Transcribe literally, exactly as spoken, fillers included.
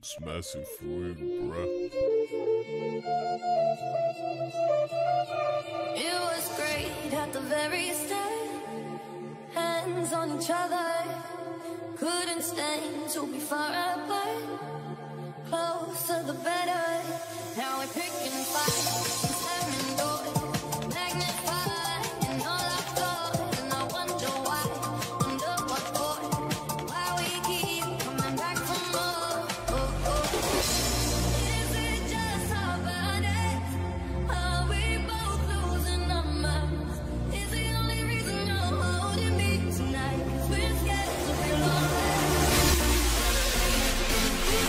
It's massive fuego, bruh. It was great at the very start. Hands on each other, couldn't stand to be far apart. Closer the better. Now we're picking fights and slamming doors, magnifying all our flaws, and I wonder why, wonder what for, why we keep coming back for more. Oh, oh. Is it just our bodies? Are we both losing our minds? Is the only reason you're holding me tonight? 'Cause we're scared to be lonely.